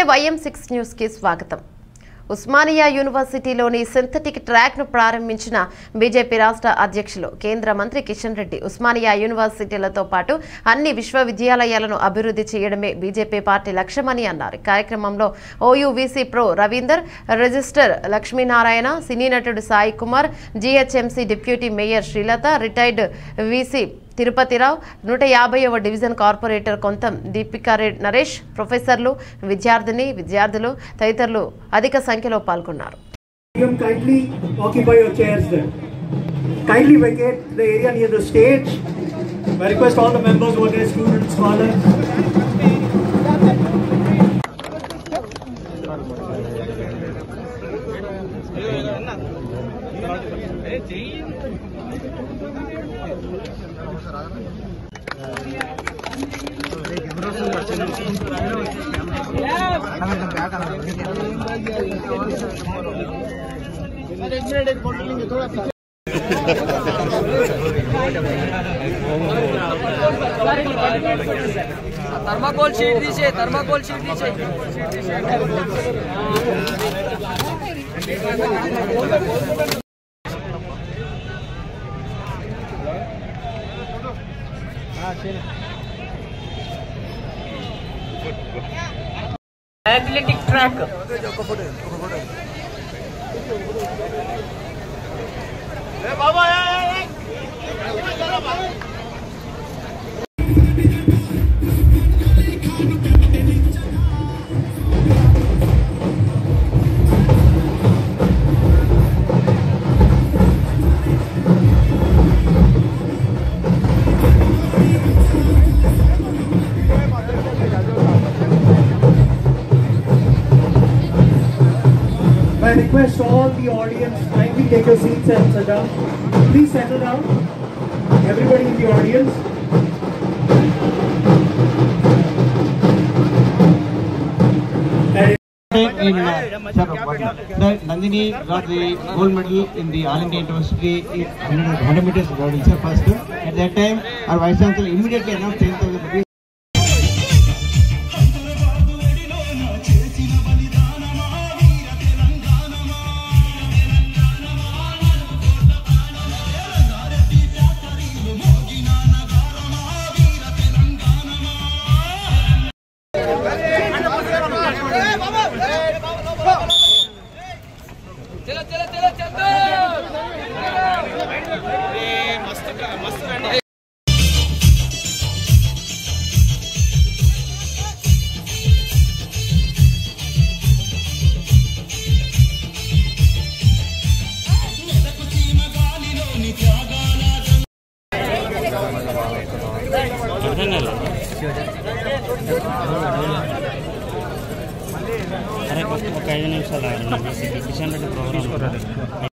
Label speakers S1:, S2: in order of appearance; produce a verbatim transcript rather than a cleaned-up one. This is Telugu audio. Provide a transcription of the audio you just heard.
S1: వైఎం సిక్స్ న్యూస్ కి స్వాగతం. ఉస్మానియా యూనివర్సిటీలోని సింథటిక్ ట్రాక్ ను ప్రారంభించిన బీజేపీ రాష్ట్ర అధ్యక్షులు కేంద్ర మంత్రి కిషన్ రెడ్డి ఉస్మానియా యూనివర్సిటీలతో పాటు అన్ని విశ్వవిద్యాలయాలను అభివృద్ధి చేయడమే బీజేపీ పార్టీ లక్ష్యమని అన్నారు. కార్యక్రమంలో OU VC pro Ravinder, registrar Lakshminarayana, సినీ నటుడు Sai Kumar, GHMC deputy mayor Srilatha, retired VC Tirupathirao, నూట యాభైవ డివిజన్ కార్పొరేటర్ కొంతం దీపికా నరేష్, ప్రొఫెసర్లు, విద్యార్థిని విద్యార్థులు తదితరులు అధిక సంఖ్యలో పాల్గొన్నారు.
S2: Kindly occupy your chairs there. Kindly vacate the area near the stage. I request all the members who are there, students, scholars.
S3: Thermocol sheet दीजिए थर्माकोल शीट दीजिए एथलेटिक ट्रैक बाबा
S2: I request all the audience, kindly take your seats and sit down. Please settle down. Everybody in the audience.
S4: In, uh, sir, Nandini got the gold medal in the All India University one hundred meters hurdles first. At that time, our Vice Chancellor immediately announced ten thousand rupees.
S3: चलो चलो चलो चलो मस्त मस्त
S5: అరే ఒక ఐదు నిమిషాలు కిషన్ రెడ్డి ప్రోగ్రామ్